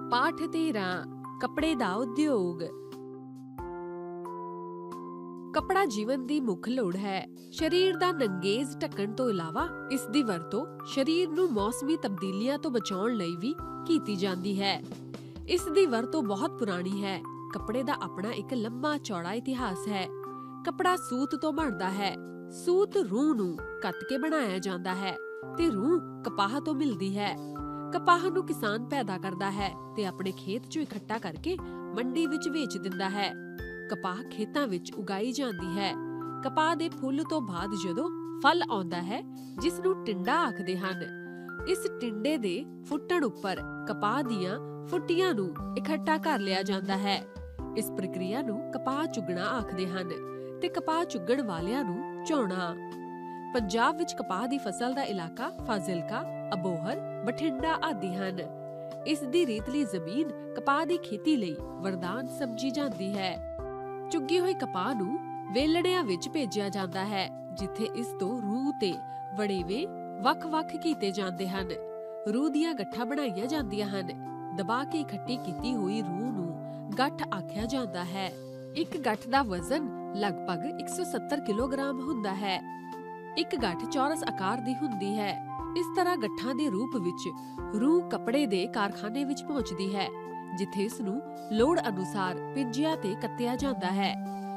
ਪਾਠ 13 ਕੱਪੜੇ ਦਾ ਉਦਯੋਗ। ਕੱਪੜਾ ਜੀਵਨ ਦੀ ਮੁੱਖ ਲੋੜ ਹੈ। ਸਰੀਰ ਦਾ ਨੰਗੇਜ਼ ਢੱਕਣ ਤੋਂ ਇਲਾਵਾ ਇਸ ਦੀ ਵਰਤੋਂ ਸਰੀਰ ਨੂੰ ਮੌਸਮੀ ਤਬਦੀਲੀਆਂ ਤੋਂ ਬਚਾਉਣ ਲਈ ਵੀ ਕੀਤੀ ਜਾਂਦੀ ਹੈ। ਇਸ ਦੀ ਵਰਤੋਂ ਬਹੁਤ ਪੁਰਾਣੀ ਹੈ। ਕੱਪੜੇ ਦਾ ਆਪਣਾ ਇੱਕ ਲੰਮਾ ਚੌੜਾ ਇਤਿਹਾਸ ਹੈ। ਕੱਪੜਾ ਸੂਤ ਤੋਂ ਬਣਦਾ ਹੈ। ਸੂਤ ਰੂੰ ਨੂੰ ਕੱਤ ਕੇ ਬਣਾਇਆ ਜਾਂਦਾ ਹੈ ਤੇ ਰੂੰ ਕਪਾਹ ਤੋਂ ਮਿਲਦੀ ਹੈ। ਕਪਾਹ ਨੂੰ ਕਿਸਾਨ ਪੈਦਾ ਕਰਦਾ ਹੈ ਤੇ ਆਪਣੇ ਖੇਤ 'ਚੋਂ ਇਕੱਠਾ ਕਰਕੇ ਮੰਡੀ ਵਿੱਚ ਵੇਚ ਦਿੰਦਾ ਹੈ। ਕਪਾਹ ਖੇਤਾਂ ਵਿੱਚ ਉਗਾਈ ਜਾਂਦੀ ਹੈ। ਕਪਾਹ ਦੇ ਫੁੱਲ ਤੋਂ ਬਾਅਦ ਜਦੋਂ ਫਲ ਆਉਂਦਾ ਹੈ, ਜਿਸ ਨੂੰ ਟਿੰਡਾ ਆਖਦੇ ਹਨ, ਇਸ ਟਿੰਡੇ ਦੇ ਫੁੱਟਣ ਉੱਪਰ ਕਪਾਹ ਦੀਆਂ ਫੁੱਟੀਆਂ ਨੂੰ ਇਕੱਠਾ ਕਰ ਲਿਆ ਜਾਂਦਾ ਹੈ। ਇਸ ਪ੍ਰਕਿਰਿਆ ਨੂੰ ਕਪਾਹ ਚੁਗਣਾ ਆਖਦੇ ਹਨ ਤੇ ਕਪਾਹ ਚੁਗਣ ਵਾਲਿਆਂ ਨੂੰ ਝੋਣਾ। ਪੰਜਾਬ ਵਿੱਚ ਕਪਾਹ ਦੀ ਫਸਲ ਦਾ ਇਲਾਕਾ ਫਾਜ਼ਿਲਕਾ, ਅਬੋਹਰ, ਬਠਿੰਡਾ ਆਦਿ ਹਨ। ਇਸ ਦੀ ਰੇਤਲੀ ਜ਼ਮੀਨ ਕਪਾਹ ਦੀ ਖੇਤੀ ਲਈ ਵਰਦਾਨ ਸਮਝੀ ਜਾਂਦੀ ਹੈ। ਚੁੱਗੀ ਹੋਈ ਕਪਾਹ ਨੂੰ ਵੇਲਣਿਆਂ ਵਿੱਚ ਭੇਜਿਆ ਜਾਂਦਾ ਹੈ, ਜਿੱਥੇ ਇਸ ਤੋਂ ਰੂੰ ਤੇ ਵੜੇਵੇਂ ਵੱਖ-ਵੱਖ ਕੀਤੇ ਜਾਂਦੇ ਹਨ। ਰੂੰ ਦੀਆਂ ਗੱਠਾਂ ਬਣਾਈਆਂ ਜਾਂਦੀਆਂ ਹਨ। ਦਬਾ ਕੇ ਇਕੱਠੀ ਕੀਤੀ ਹੋਈ ਰੂੰ ਨੂੰ ਗੱਠ ਆਖਿਆ ਜਾਂਦਾ ਹੈ। ਇੱਕ ਗੱਠ ਦਾ ਵਜ਼ਨ ਲਗਭਗ 170 ਕਿਲੋਗ੍ਰਾਮ ਹੁੰਦਾ ਹੈ। ਇੱਕ ਗੱਠ ਚੌਰਸ ਆਕਾਰ ਦੀ ਹੁੰਦੀ ਹੈ। ਇਸ ਤਰ੍ਹਾਂ ਗੱਠਾਂ ਦੇ ਰੂਪ ਵਿੱਚ ਰੂੰ ਕੱਪੜੇ ਦੇ ਕਾਰਖਾਨੇ ਵਿੱਚ ਪਹੁੰਚਦੀ ਹੈ, ਜਿੱਥੇ ਇਸ ਨੂੰ ਲੋੜ ਅਨੁਸਾਰ ਪਿੰਜਿਆਂ ਤੇ ਕੱਤਿਆ ਜਾਂਦਾ ਹੈ।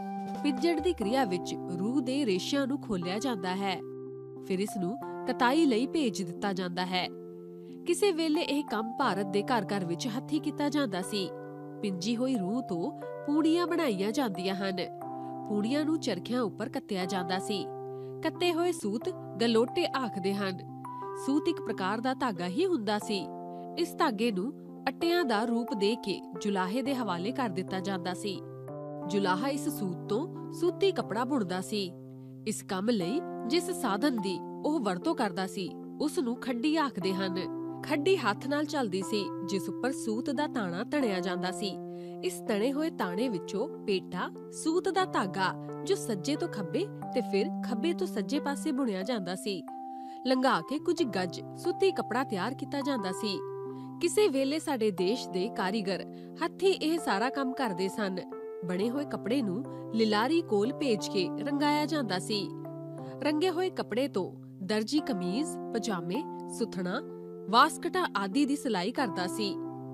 ਪਿੰਜਣ ਦੀ ਕਿਰਿਆ ਵਿੱਚ ਰੂੰ ਦੇ ਰੇਸ਼ਿਆਂ ਨੂੰ ਖੋਲਿਆ ਜਾਂਦਾ ਹੈ। ਫਿਰ ਇਸ ਨੂੰ ਕਤਾਈ ਲਈ ਭੇਜ ਦਿੱਤਾ ਜਾਂਦਾ ਹੈ। ਕਿਸੇ ਵੇਲੇ ਇਹ ਕੰਮ ਭਾਰਤ ਦੇ ਘਰ-ਘਰ ਵਿੱਚ ਹੱਥੀਂ ਕੀਤਾ ਜਾਂਦਾ ਸੀ। ਪਿੰਜੀ ਹੋਈ ਰੂੰ ਤੋਂ ਪੂਣੀਆਂ ਬਣਾਈਆਂ ਜਾਂਦੀਆਂ ਹਨ। ਪੂਣੀਆਂ ਨੂੰ ਚਰਖਿਆਂ ਉੱਪਰ ਕੱਤਿਆ ਜਾਂਦਾ ਸੀ। ਕੱਤੇ ਹੋਏ ਸੂਤ ਗਲੋਟੇ ਆਖਦੇ ਹਨ। ਸੂਤ ਇੱਕ ਪ੍ਰਕਾਰ ਦਾ ਧਾਗਾ ਹੀ ਹੁੰਦਾ ਸੀ। ਇਸ ਧਾਗੇ ਨੂੰ ਅੱਟਿਆਂ ਦਾ ਰੂਪ ਦੇ ਕੇ ਜੁਲਾਹੇ ਦੇ ਹਵਾਲੇ ਕਰ ਦਿੱਤਾ ਜਾਂਦਾ ਸੀ। ਜੁਲਾਹਾ ਇਸ ਸੂਤ ਤੋਂ ਸੂਤੀ ਕੱਪੜਾ ਬੁਣਦਾ ਸੀ। ਇਸ ਕੰਮ ਲਈ ਜਿਸ ਸਾਧਨ ਦੀ ਉਹ ਵਰਤੋਂ ਕਰਦਾ ਸੀ, ਉਸ ਨੂੰ ਖੱਡੀ ਆਖਦੇ ਹਨ। ਖੱਡੀ ਹੱਥ ਨਾਲ ਚੱਲਦੀ ਸੀ, ਜਿਸ ਉੱਪਰ ਸੂਤ ਦਾ ਤਾਣਾ ਤਣਿਆ ਜਾਂਦਾ ਸੀ। ਇਸ ਤਣੇ ਹੋਏ ਤਾਣੇ ਵਿੱਚੋਂ ਪੇਟਾ ਸੂਤ ਦਾ ਧਾਗਾ, ਜੋ ਸੱਜੇ ਤੋਂ ਖੱਬੇ ਤੇ ਫਿਰ ਖੱਬੇ ਤੋਂ ਸੱਜੇ ਪਾਸੇ ਬੁਣਿਆ ਜਾਂਦਾ ਸੀ, ਲੰਘਾ ਕੇ ਕੁਝ ਗੱਜ ਸੂਤੀ ਕੱਪੜਾ ਤਿਆਰ ਕੀਤਾ ਜਾਂਦਾ ਸੀ। ਕਿਸੇ ਵੇਲੇ ਸਾਡੇ ਦੇਸ਼ ਦੇ ਕਾਰੀਗਰ ਹੱਥੀਂ ਇਹ ਸਾਰਾ ਕੰਮ ਕਰਦੇ ਸਨ। ਬਣੇ ਹੋਏ ਕੱਪੜੇ ਨੂੰ ਲਿਲਾਰੀ ਕੋਲ ਭੇਜ ਕੇ ਰੰਗਾਇਆ ਜਾਂਦਾ ਸੀ। ਰੰਗੇ ਹੋਏ ਕੱਪੜੇ ਤੋਂ ਦਰਜੀ ਕਮੀਜ਼, ਪਜਾਮੇ, ਸੁਥਣਾ, ਵਾਸਕਟਾਂ ਆਦਿ ਦੀ ਸਿਲਾਈ ਕਰਦਾ ਸੀ।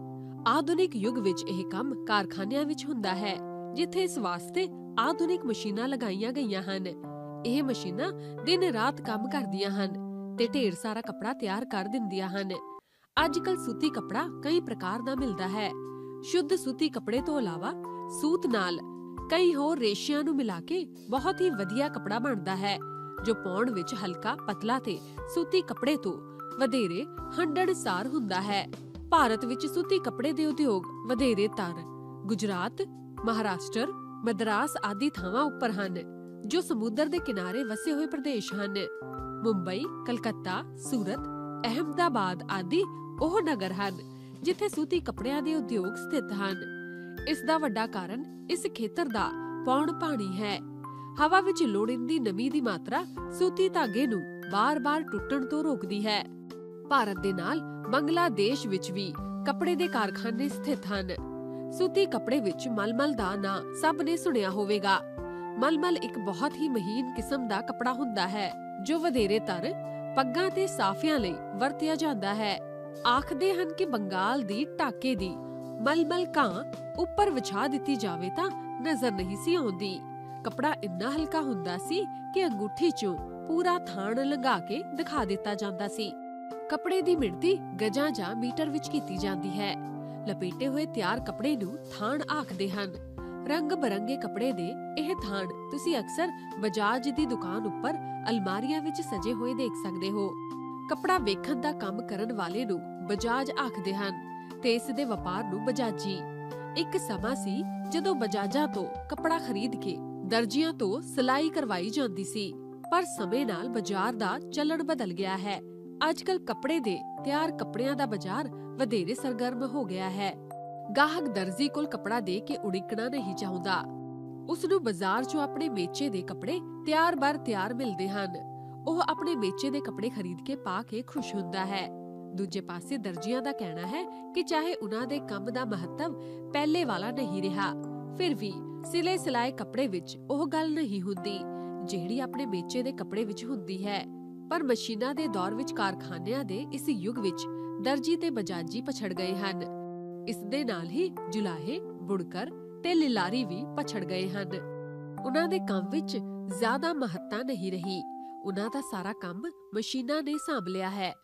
ਆਧੁਨਿਕ ਯੁੱਗ ਵਿੱਚ ਇਹ ਕੰਮ ਕਾਰਖਾਨਿਆਂ ਵਿੱਚ ਹੁੰਦਾ ਹੈ, ਜਿੱਥੇ ਇਸ ਵਾਸਤੇ ਆਧੁਨਿਕ ਮਸ਼ੀਨਾਂ ਲਗਾਈਆਂ ਗਈਆਂ ਹਨ। ਇਹ ਮਸ਼ੀਨਾਂ ਦਿਨ-ਰਾਤ ਕੰਮ ਕਰਦੀਆਂ ਹਨ ਤੇ ਢੇਰ ਸਾਰਾ ਕੱਪੜਾ ਤਿਆਰ ਕਰ ਦਿੰਦੀਆਂ ਹਨ। ਅੱਜ-ਕੱਲ੍ਹ ਸੂਤੀ ਕੱਪੜਾ ਕਈ ਪ੍ਰਕਾਰ ਦਾ ਮਿਲਦਾ ਹੈ। ਸ਼ੁੱਧ ਸੂਤੀ ਕੱਪੜੇ ਤੋਂ ਇਲਾਵਾ ਸੂਤ ਨਾਲ ਕਈ ਹੋਰ ਰੇਸ਼ਿਆਂ ਨੂੰ ਮਿਲਾ ਕੇ ਬਹੁਤ ਹੀ ਵਧੀਆ ਕੱਪੜਾ ਬਣਦਾ ਹੈ, ਜੋ ਪਾਉਣ ਵਿੱਚ ਹਲਕਾ, ਪਤਲਾ ਤੇ ਸੂਤੀ ਕੱਪੜੇ ਤੋਂ ਵਧੇਰੇ ਹੰਢਣਸਾਰ ਹੁੰਦਾ ਹੈ। ਭਾਰਤ ਵਿੱਚ ਸੂਤੀ ਕੱਪੜੇ ਦੇ ਉਦਯੋਗ ਵਧੇਰੇ ਤਰ ਗੁਜਰਾਤ, ਮਹਾਰਾਸ਼ਟਰ, ਮਦਰਾਸ ਆਦਿ ਥਾਵਾਂ ਉੱਪਰ ਹਨ, ਜੋ ਸਮੁੰਦਰ ਦੇ ਕਿਨਾਰੇ ਵਸੇ ਹੋਏ ਪ੍ਰਦੇਸ਼ ਹਨ। ਮੁੰਬਈ, ਕਲਕੱਤਾ, ਸੂਰਤ, ਅਹਿਮਦਾਬਾਦ ਆਦਿ ਉਹ ਨਗਰ ਹਨ, ਜਿੱਥੇ ਸੂਤੀ ਕੱਪੜਿਆਂ ਦੇ ਉਦਯੋਗ ਸਥਿਤ ਹਨ। ਇਸ ਦਾ ਵੱਡਾ ਕਾਰਨ ਇਸ ਖੇਤਰ ਦਾ ਪੌਣ ਪਾਣੀ ਹੈ। ਹਵਾ ਵਿੱਚ ਲੋੜੀਂਦੀ ਨਮੀ ਦੀ ਮਾਤਰਾ ਸੂਤੀ ਧਾਗੇ ਨੂੰ ਬਾਰ-ਬਾਰ ਟੁੱਟਣ ਤੋਂ ਰੋਕਦੀ ਹੈ। ਭਾਰਤ ਦੇ ਨਾਲ ਬੰਗਲਾਦੇਸ਼ ਵਿੱਚ ਵੀ ਕੱਪੜੇ ਦੇ ਕਾਰਖਾਨੇ ਸਥਿਤ ਹਨ। ਸੂਤੀ ਕੱਪੜੇ ਵਿੱਚ ਮਲਮਲ ਦਾ ਨਾਂ ਸਭ ਨੇ ਸੁਣਿਆ ਹੋਵੇਗਾ। ਮਲਮਲ ਇੱਕ ਬਹੁਤ ਹੀ ਮਹੀਨ ਕਿਸਮ ਦਾ ਕੱਪੜਾ ਹੁੰਦਾ ਹੈ, ਜੋ ਵਧੇਰੇ ਤਰ ਪੱਗਾਂ ਤੇ ਸਾਫਿਆਂ ਲਈ ਵਰਤਿਆ ਜਾਂਦਾ ਹੈ। ਆਖਦੇ ਹਨ ਕਿ ਬੰਗਾਲ ਦੀ ਢਾਕੇ ਦੀ ਮਲਮਲ ਕਾਂ ਉੱਪਰ ਵਿਛਾ ਦਿੱਤੀ ਜਾਵੇ ਤਾਂ ਨਜ਼ਰ ਨਹੀਂ ਸੀ ਆਉਂਦੀ। ਕੱਪੜਾ ਇੰਨਾ ਹਲਕਾ ਹੁੰਦਾ ਸੀ ਕਿ ਅੰਗੂਠੀ 'ਚੋਂ ਪੂਰਾ ਥਾਣ ਲੰਘਾ ਕੇ ਦਿਖਾ ਦਿੱਤਾ ਜਾਂਦਾ ਸੀ। ਕੱਪੜੇ ਦੀ ਮਿਣਤੀ ਗਜਾਂ ਜਾਂ ਮੀਟਰ ਵਿੱਚ ਕੀਤੀ ਜਾਂਦੀ ਹੈ। ਲਪੇਟੇ ਹੋਏ ਤਿਆਰ ਕੱਪੜੇ ਨੂੰ ਥਾਣ ਆਖਦੇ ਹਨ। ਰੰਗ-ਬਰੰਗੇ ਕੱਪੜੇ ਦੇ ਇਹ ਥਾਣ ਤੁਸੀਂ ਅਕਸਰ ਬਜਾਜ ਦੀ ਦੁਕਾਨ ਉੱਪਰ ਅਲਮਾਰੀਆਂ ਵਿੱਚ ਸਜੇ ਹੋਏ ਦੇਖ ਸਕਦੇ ਹੋ। ਕੱਪੜਾ ਵੇਖਣ ਦਾ ਕੰਮ ਕਰਨ ਵਾਲੇ ਨੂੰ ਬਜਾਜ ਆਖਦੇ ਹਨ ਤੇ ਇਸ ਦੇ ਵਪਾਰ ਨੂੰ ਬਜਾਜੀ। ਇੱਕ ਸਮਾਂ ਸੀ ਜਦੋਂ ਬਜਾਜਾਂ ਤੋਂ ਕੱਪੜਾ ਖਰੀਦ ਕੇ ਦਰਜੀਆਂ ਤੋਂ ਸਿਲਾਈ ਕਰਵਾਈ ਜਾਂਦੀ ਸੀ, ਪਰ ਸਮੇਂ ਨਾਲ ਬਾਜ਼ਾਰ ਦਾ ਚੱਲਣ ਬਦਲ ਗਿਆ ਹੈ। ਅੱਜ-ਕੱਲ੍ਹ ਕੱਪੜੇ ਦੇ ਤਿਆਰ ਕੱਪੜਿਆਂ ਦਾ ਬਾਜ਼ਾਰ ਵਧੇਰੇ ਸਰਗਰਮ ਹੋ ਗਿਆ ਹੈ। ਗਾਹਕ ਦਰਜੀ ਕੋਲ ਕੱਪੜਾ ਦੇ ਕੇ ਉਡੀਕਣਾ ਨਹੀਂ ਚਾਹੁੰਦਾ। ਉਸ ਨੂੰ ਬਾਜ਼ਾਰ 'ਚੋਂ ਆਪਣੇ ਮੇਚੇ ਦੇ ਕੱਪੜੇ ਤਿਆਰ-ਬਰ ਤਿਆਰ ਮਿਲਦੇ ਹਨ। ਉਹ ਆਪਣੇ ਮੇਚੇ ਦੇ ਕੱਪੜੇ ਖਰੀਦ ਕੇ ਪਾ ਕੇ ਖੁਸ਼ ਹੁੰਦਾ ਹੈ। ਦੂਜੇ ਪਾਸੇ ਦਰਜੀਆਂ ਦਾ ਕਹਿਣਾ ਹੈ ਕਿ ਚਾਹੇ ਉਹਨਾਂ ਦੇ ਕੰਮ ਦਾ ਮਹੱਤਵ ਪਹਿਲੇ ਵਾਲਾ ਨਹੀਂ ਰਿਹਾ, ਫਿਰ ਵੀ ਸਿਲੇ ਸਿਲਾਏ ਕੱਪੜੇ ਵਿੱਚ ਉਹ ਗੱਲ ਨਹੀਂ ਹੁੰਦੀ ਜਿਹੜੀ ਆਪਣੇ ਮੇਚੇ ਦੇ ਕੱਪੜੇ ਵਿੱਚ ਹੁੰਦੀ ਹੈ। ਪਰ ਮਸ਼ੀਨਾਂ ਦੇ ਦੌਰ ਵਿੱਚ ਕਾਰਖਾਨਿਆਂ ਦੇ ਇਸ ਯੁੱਗ ਵਿੱਚ ਦਰਜੀ ਤੇ ਬਜਾਜੀ ਪਛੜ ਗਏ ਹਨ। ਇਸ ਦੇ ਨਾਲ ਹੀ ਜੁਲਾਹੇ, ਬੁਣਕਰ ਤੇ ਲਿਲਾਰੀ ਵੀ ਪਛੜ ਗਏ ਹਨ। ਉਹਨਾਂ ਦੇ ਕੰਮ ਵਿੱਚ ਜ਼ਿਆਦਾ ਮਹੱਤਤਾ ਨਹੀਂ ਰਹੀ। ਉਹਨਾਂ ਦਾ ਸਾਰਾ ਕੰਮ ਮਸ਼ੀਨਾਂ ਨੇ ਸਾਂਭ ਲਿਆ ਹੈ।